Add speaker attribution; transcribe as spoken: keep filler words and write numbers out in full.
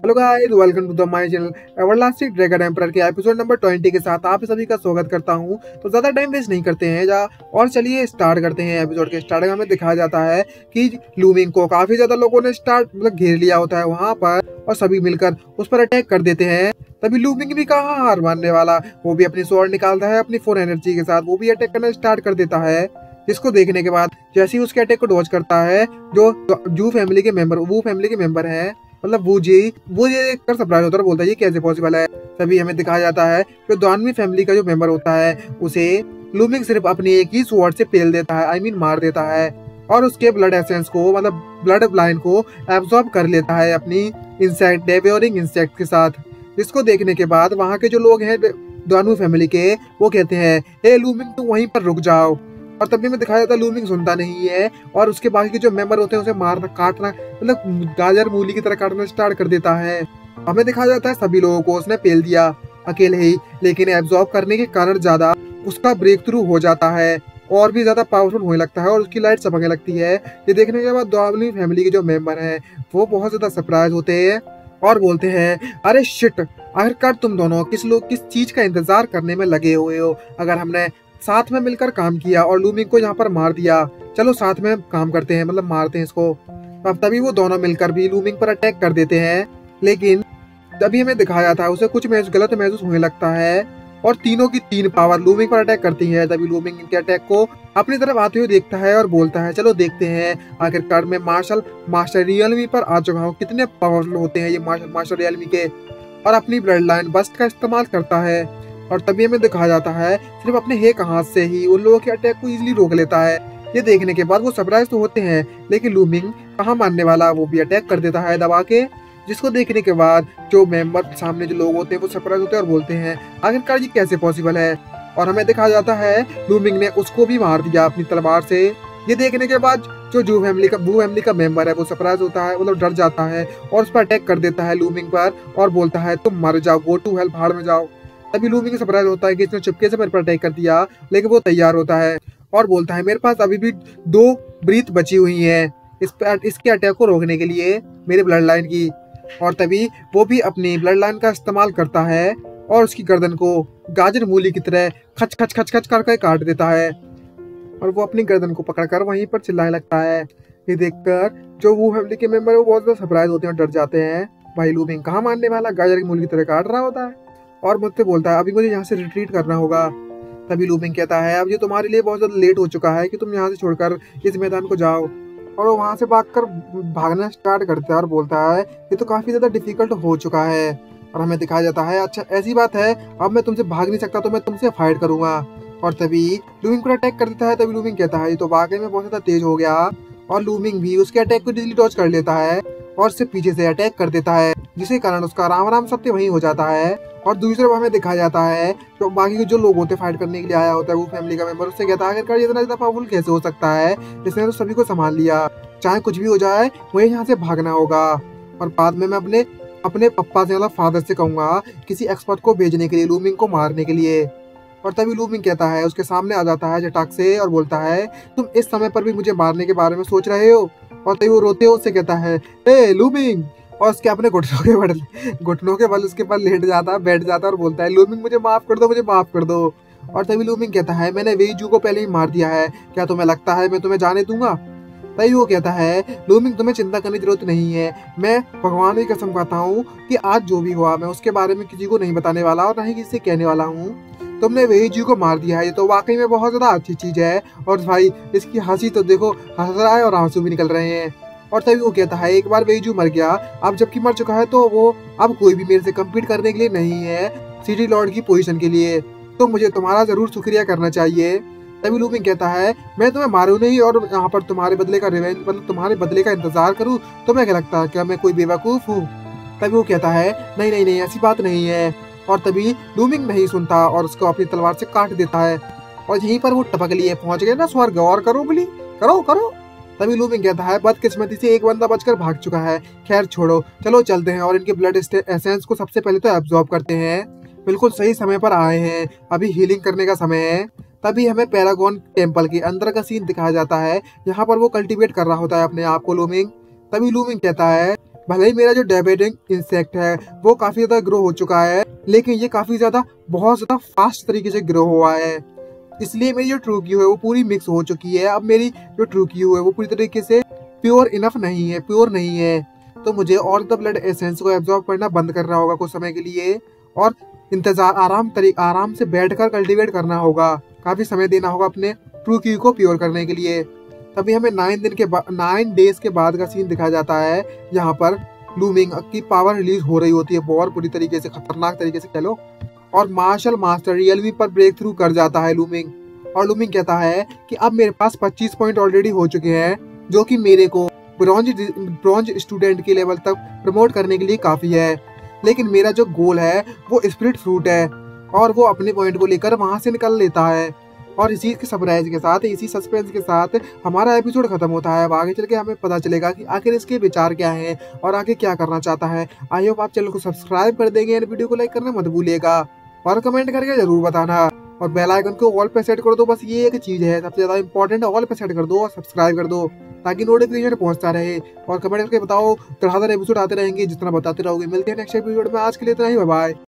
Speaker 1: Hello guys, welcome to the my channel everlasting dragon emperor के episode number twenty के साथ आप सभी का स्वागत करता हूं। तो ज्यादा टाइम वेस्ट नहीं करते हैं जा और चलिए स्टार्ट करते हैं। एपिसोड के स्टार्ट में हमें दिखाया जाता है कि लूमिंग को काफी ज्यादा लोगों ने स्टार्ट मतलब घेर लिया होता है वहां पर और सभी मिलकर उस पर अटैक कर देते हैं। तभी लूमिंग भी कहाँ हार मानने वाला, वो भी अपनी स्वॉर्ड निकालता है अपनी फोर एनर्जी के साथ, वो भी अटैक करना स्टार्ट कर देता है। जिसको देखने के बाद जैसे ही उसके अटैक को डॉज करता है जो जू फैमिली के मेंबर वो फैमिली के मेंबर है मतलब वो जी वो ये देखकर सरप्राइज होता है और बोलता है ये कैसे पॉसिबल है। तभी हमें दिखाया जाता है जो दानवी फैमिली का जो मेंबर होता है उसे लूमिंग सिर्फ अपनी एक ही स्वॉर्ड से पेल देता है, आई मीन मार देता है और उसके ब्लड एसेंस को मतलब ब्लड लाइन को एब्जॉर्ब कर लेता है अपनी इंसेक्ट डेवोरिंग इंसेक्ट के साथ। जिसको देखने के बाद वहाँ के जो लोग हैं दानवी फैमिली के वो कहते हैं ए लूमिंग तुम वहीं पर रुक जाओ। और तभी में दिखाया जाता है लूमिंग सुनता नहीं है और उसके बाकी के जो मेंबर होते हैं उसे मारना काटना मतलब गाजर मूली की तरह काटना स्टार्ट कर देता है। हमें दिखाया जाता है सभी लोगों को उसने पेल दिया अकेले ही, लेकिन एब्जॉर्ब करने के कारण ज्यादा उसका ब्रेक थ्रू हो जाता है और भी ज्यादा पावरफुल होने लगता है और उसकी लाइट चमकने लगती है। ये देखने के बाद दानवी फैमिली के जो मेंबर हैं वो बहुत ज्यादा सरप्राइज होते हैं और बोलते हैं अरे शिट, आखिरकार तुम दोनों किस लोग किस चीज का इंतजार करने में लगे हुए हो। अगर हमने साथ में मिलकर काम किया और लूमिंग को यहाँ पर मार दिया, चलो साथ में काम करते हैं मतलब मारते हैं इसको। अब तभी वो दोनों मिलकर भी लूमिंग पर अटैक कर देते हैं, लेकिन तभी हमें दिखाया जाता है उसे कुछ महसूस गलत महसूस होने लगता है और तीनों की तीन पावर लूमिंग पर अटैक करती है। तभी लूमिंग इनके अटैक को अपनी तरफ आते हुए देखता है और बोलता है चलो देखते हैं आखिरकार मैं मार्शल मास्टर रियलमी पर आ चुका हूँ, कितने पावरफुल होते हैं ये मार्शल मास्टर रियलमी के। और अपनी ब्लड लाइन बस्ट का इस्तेमाल करता है और तभी हमें दिखाया जाता है सिर्फ अपने एक हाथ से ही उन लोगों के अटैक को इजीली रोक लेता है। ये देखने के बाद वो सरप्राइज तो होते हैं, लेकिन लूमिंग कहाँ मानने वाला, वो भी अटैक कर देता है दबा के। जिसको देखने के बाद जो मेंबर सामने जो लोग होते हैं वो सरप्राइज होते हैं और बोलते हैं आखिरकार ये कैसे पॉसिबल है। और हमें दिखाया जाता है लूमिंग ने उसको भी मार दिया अपनी तलवार से। ये देखने के बाद जो जू फैमिली का बू फैमिली का मेंबर है वो सरप्राइज होता है मतलब डर जाता है और उस पर अटैक कर देता है लूमिंग पर और बोलता है तुम मर जाओ, गो टू हेल, भाड़ में जाओ। तभी लूमिंग सरप्राइज होता है कि इसने चुपके से मेरे पर अटैक कर दिया, लेकिन वो तैयार होता है और बोलता है मेरे पास अभी भी दो ब्रीथ बची हुई है इस पर इसके अटैक को रोकने के लिए मेरे ब्लड लाइन की। और तभी वो भी अपनी ब्लड लाइन का इस्तेमाल करता है और उसकी गर्दन को गाजर मूली की तरह खच खच खच खच करके काट देता है और वो अपनी गर्दन को पकड़कर वहीं पर चिल्लाने लगता है। ये देखकर जो वो फैमिली के मेंबर है वो बहुत ज्यादा सरप्राइज होते हैं और डर जाते हैं, भाई लूमिंग कहाँ मानने वाला, गाजर की मूली की तरह काट रहा होता है और मुझसे बोलता है अभी मुझे यहाँ से रिट्रीट करना होगा। तभी लूमिंग कहता है अब ये तुम्हारे लिए बहुत ज्यादा लेट हो चुका है कि तुम यहाँ से छोड़कर इस मैदान को जाओ। और वो वहाँ से भागकर भागना स्टार्ट करता है और बोलता है ये तो काफी ज्यादा डिफिकल्ट हो चुका है। और हमें दिखाया जाता है अच्छा ऐसी बात है, अब मैं तुमसे भाग नहीं सकता तो मैं तुमसे फाइट करूंगा। और तभी लूमिंग पर अटैक कर देता है। तभी लूमिंग कहता है ये तो वाकई में बहुत ज्यादा तेज हो गया और लूमिंग भी उसके अटैक को इजीली डॉज कर लेता है और उससे पीछे से अटैक कर देता है, जिसके कारण उसका आराम आराम सत्य वहीं हो जाता है। और दूसरे तरफ हमें दिखाया जाता है जो बाकी के जो लोग होते हैं फाइट करने के लिए आया होता है वो फैमिली का मेंबर, उससे कहता है आखिरकार ये इतना ज्यादा पावरफुल कैसे हो सकता है, जिसने तो सभी को संभाल लिया, चाहे कुछ भी हो जाए मुझे यहाँ से भागना होगा। और बाद में मैं अपने अपने पप्पा से मतलब फादर से कहूंगा किसी एक्सपर्ट को भेजने के लिए लूमिंग को मारने के लिए। और तभी लूमिंग कहता है उसके सामने आ जाता है झटाक से और बोलता है तुम इस समय पर भी मुझे मारने के बारे में सोच रहे हो। और तभी वो रोते हुए उससे कहता है ए लूमिंग, और उसके अपने घुटनों के बल घुटनों के बल उसके पास लेट जाता है बैठ जाता है और बोलता है लूमिंग मुझे माफ कर दो, मुझे माफ कर दो। और तभी लूमिंग कहता है मैंने वेई जू को पहले ही मार दिया है, क्या तुम्हें लगता है मैं तुम्हें जाने दूंगा। तभी वो कहता है लूमिंग तुम्हें चिंता करने की जरूरत नहीं है, मैं भगवान की कसम खाता हूँ कि आज जो भी हुआ मैं उसके बारे में किसी को नहीं बताने वाला और ना ही किसी से कहने वाला हूँ। तुमने वेई जू को मार दिया है ये तो वाकई में बहुत ज्यादा अच्छी चीज है। और भाई इसकी हंसी तो देखो, हंस रहा है और आंसू भी निकल रहे हैं। और तभी वो कहता है एक बार वेई जू मर गया, अब जबकि मर चुका है तो वो अब कोई भी मेरे से कम्पीट करने के लिए नहीं है सिटी लॉर्ड की पोजीशन के लिए, तो मुझे तुम्हारा जरूर शुक्रिया करना चाहिए। तभी लूमिंग कहता है मैं तुम्हें मारू नहीं और यहाँ पर तुम्हारे बदले का रिवेंज मतलब तुम्हारे बदले का इंतजार करूँ, तुम्हें क्या लगता है क्या मैं कोई बेवकूफ हूँ। तभी वो कहता है नहीं नहीं नहीं ऐसी बात नहीं है। और तभी लूमिंग नहीं सुनता और उसको अपनी तलवार से काट देता है और यहीं पर वो टपक लिए पहुंच गए ना स्वर्ग, और करो बोली करो करो। तभी लूमिंग कहता है बदकिस्मती से एक बंदा बचकर भाग चुका है, खैर छोड़ो चलो चलते हैं और इनके ब्लड एसेंस को सबसे पहले तो एब्जॉर्ब करते हैं। बिल्कुल सही समय पर आए हैं, अभी हीलिंग करने का समय है। तभी हमें पैरागॉन टेम्पल के अंदर का सीन दिखाया जाता है, यहाँ पर वो कल्टीवेट कर रहा होता है अपने आप को लूमिंग। तभी लूमिंग कहता है भले ही मेरा जो डायबेटिक इंसेक्ट है वो काफी ज्यादा ग्रो हो चुका है, लेकिन ये काफी ज्यादा बहुत ज्यादा फास्ट तरीके से ग्रो हुआ है। इसलिए मेरी जो ट्रू क्यू है वो पूरी मिक्स हो चुकी है। अब मेरी जो ट्रू क्यू है वो पूरी तरीके से प्योर इनफ नहीं है, प्योर नहीं है। तो मुझे और द ब्लड एसेंस को एब्जॉर्ब करना बंद करना होगा कुछ समय के लिए, और इंतजार आराम तरीके आराम से बैठकर कल्टीवेट करना होगा। काफी समय देना होगा अपने ट्रू क्यू को प्योर करने के लिए। तभी हमें नाइन दिन के बाद नाइन डेज के बाद का सीन दिखाया जाता है। यहाँ पर लूमिंग की पावर रिलीज हो रही होती है बहुत बुरी तरीके से, खतरनाक तरीके से कह लो, और मार्शल मास्टर रियलमी पर ब्रेक थ्रू कर जाता है लूमिंग। और लूमिंग कहता है कि अब मेरे पास पच्चीस पॉइंट ऑलरेडी हो चुके हैं, जो कि मेरे को ब्रॉन्ज ब्रॉन्ज स्टूडेंट के लेवल तक प्रमोट करने के लिए काफी है। लेकिन मेरा जो गोल है वो स्पिरिट फ्रूट है, और वो अपने पॉइंट को लेकर वहां से निकल लेता है। और इसी के सरप्राइज के साथ, इसी सस्पेंस के साथ हमारा एपिसोड खत्म होता है। अब आगे चल के हमें पता चलेगा कि आखिर इसके विचार क्या हैं और आगे क्या करना चाहता है। आई होप आप चैनल को सब्सक्राइब कर देंगे, वीडियो को लाइक करना मत भूलिएगा, और कमेंट करके जरूर बताना, और बेल आइकन को ऑल पे सेट कर दो। बस ये एक चीज है सबसे ज्यादा इंपॉर्टेंट, ऑल पे सेट कर दो और सब्सक्राइब कर दो ताकि नोटिफिकेशन पहुंचता रहे। और कमेंट करके बताओ, धड़ाधड़ एपिसोड आते रहेंगे जितना बताते रहोगे। मिलते हैं नेक्स्ट एपिसोड में, आज के लिए इतना ही, बाय बाय।